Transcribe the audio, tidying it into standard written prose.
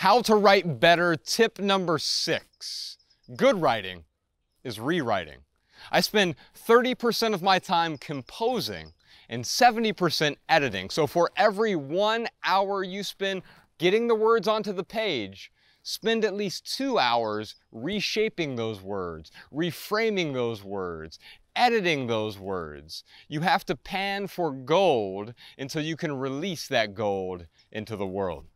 How to write better, tip number 6. Good writing is rewriting. I spend 30% of my time composing and 70% editing. So for every 1 hour you spend getting the words onto the page, spend at least 2 hours reshaping those words, reframing those words, editing those words. You have to pan for gold until you can release that gold into the world.